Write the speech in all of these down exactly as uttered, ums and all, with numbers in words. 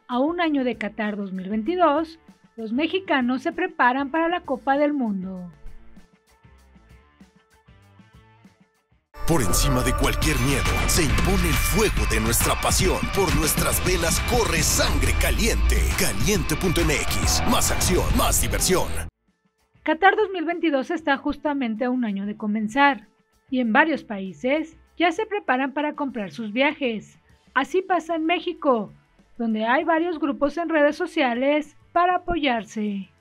A un año de Qatar dos mil veintidós, los mexicanos se preparan para la Copa del Mundo. Por encima de cualquier miedo, se impone el fuego de nuestra pasión. Por nuestras venas corre sangre caliente. Caliente punto m x, más acción, más diversión. Qatar dos mil veintidós está justamente a un año de comenzar, y en varios países ya se preparan para comprar sus viajes. Así pasa en México, donde hay varios grupos en redes sociales para apoyarse.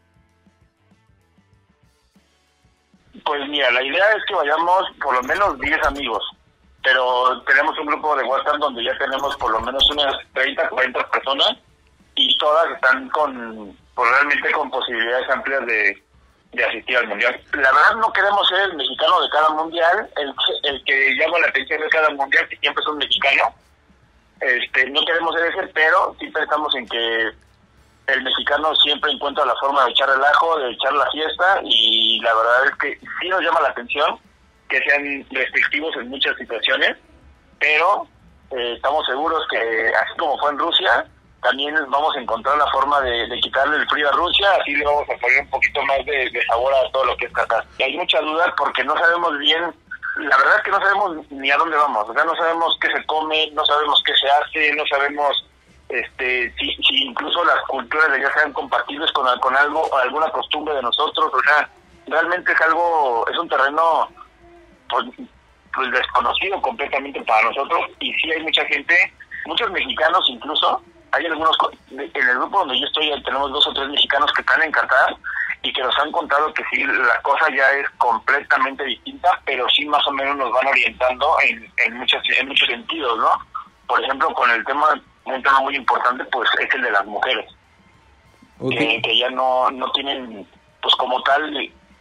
Pues mira, la idea es que vayamos por lo menos diez amigos, pero tenemos un grupo de WhatsApp donde ya tenemos por lo menos unas treinta, cuarenta personas y todas están con, pues realmente con posibilidades amplias de, de asistir al mundial. La verdad no queremos ser el mexicano de cada mundial, el, el que llama la atención de cada mundial, que siempre es un mexicano. Este, no queremos ser ese, pero sí pensamos en que el mexicano siempre encuentra la forma de echar relajo, de echar la fiesta, y la verdad es que sí nos llama la atención que sean restrictivos en muchas situaciones, pero eh, estamos seguros que así como fue en Rusia, también vamos a encontrar la forma de, de quitarle el frío a Rusia, así le vamos a poner un poquito más de, de sabor a todo lo que es Qatar. Y hay mucha duda porque no sabemos bien, la verdad es que no sabemos ni a dónde vamos, o sea, no sabemos qué se come, no sabemos qué se hace, no sabemos este si, si incluso las culturas de allá sean compatibles con, con algo, alguna costumbre de nosotros. O sea, realmente es algo, es un terreno pues, pues desconocido completamente para nosotros, y sí hay mucha gente, muchos mexicanos incluso, hay algunos, en el grupo donde yo estoy tenemos dos o tres mexicanos que están en Qatar y que nos han contado que sí, la cosa ya es completamente distinta, pero sí más o menos nos van orientando en, en, muchas, en muchos sentidos, ¿no? Por ejemplo, con el tema, un tema muy importante, pues es el de las mujeres, okay. que, que ya no, no tienen, pues como tal,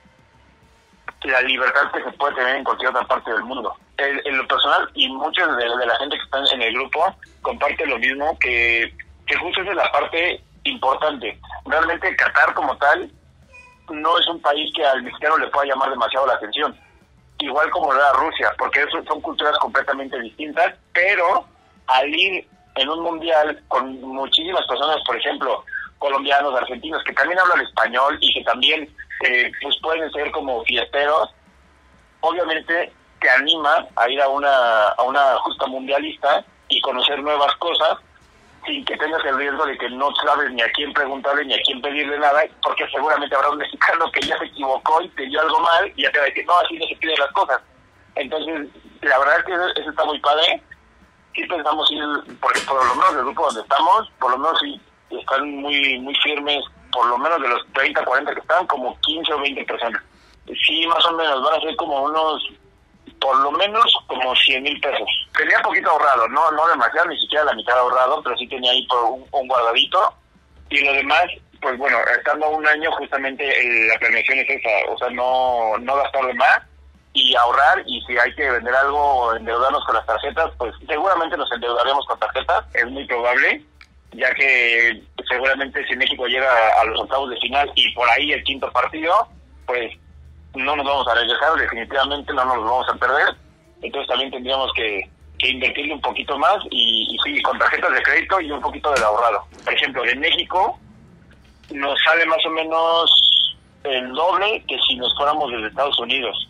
la libertad que se puede tener en cualquier otra parte del mundo. En, en lo personal, y muchos de, de la gente que está en el grupo comparte lo mismo, que, que justo esa es la parte importante. Realmente Qatar como tal no es un país que al mexicano le pueda llamar demasiado la atención, igual como lo era Rusia, porque eso son culturas completamente distintas, pero al ir en un mundial con muchísimas personas, por ejemplo, colombianos, argentinos, que también hablan español y que también eh, pues pueden ser como fiesteros, obviamente te anima a ir a una a una justa mundialista y conocer nuevas cosas sin que tengas el riesgo de que no sabes ni a quién preguntarle ni a quién pedirle nada, porque seguramente habrá un mexicano que ya se equivocó y te dio algo mal y ya te va a decir, no, así no se piden las cosas. Entonces, la verdad es que eso, eso está muy padre. Sí pensamos ir, por, por lo menos del grupo donde estamos, por lo menos sí están muy muy firmes, por lo menos de los treinta, cuarenta que están, como quince o veinte personas. Sí, más o menos, van a ser como unos, por lo menos como cien mil pesos. Tenía poquito ahorrado, no no demasiado, ni siquiera la mitad ahorrado, pero sí tenía ahí por un, un guardadito. Y lo demás, pues bueno, estando un año, justamente eh, la planeación es esa, o sea, no, no gastar de más y ahorrar, y si hay que vender algo o endeudarnos con las tarjetas, pues seguramente nos endeudaremos con tarjetas, es muy probable, ya que seguramente si México llega a los octavos de final y por ahí el quinto partido, pues no nos vamos a regresar, definitivamente no nos vamos a perder, entonces también tendríamos que, que invertirle un poquito más y, y sí, con tarjetas de crédito y un poquito del ahorrado. Por ejemplo, de México nos sale más o menos el doble que si nos fuéramos desde Estados Unidos.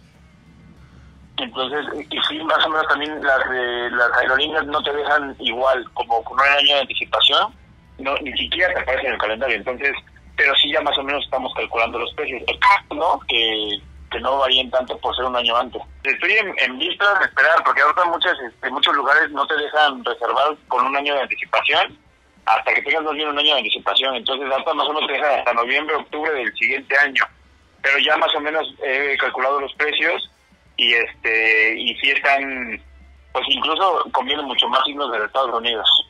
Entonces, y sí, más o menos también las, eh, las aerolíneas no te dejan igual, como con un año de anticipación, no ni siquiera te aparece en el calendario, entonces, pero sí ya más o menos estamos calculando los precios, ¿no? Que, que no varíen tanto por ser un año antes. Estoy en, en vistas de esperar, porque ahorita muchas, en muchos lugares no te dejan reservar con un año de anticipación, hasta que tengas más bien un año de anticipación, entonces ahorita más o menos te dejan hasta noviembre, octubre del siguiente año, pero ya más o menos he calculado los precios, y este y sí están, pues incluso conviene mucho más irnos de Estados Unidos.